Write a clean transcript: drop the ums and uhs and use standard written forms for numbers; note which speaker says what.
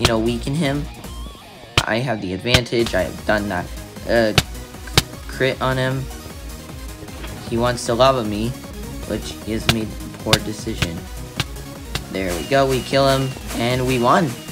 Speaker 1: weaken him. I have the advantage. I have done that crit on him. He wants to lava me, which he has made a poor decision. There we go, we kill him, and we won.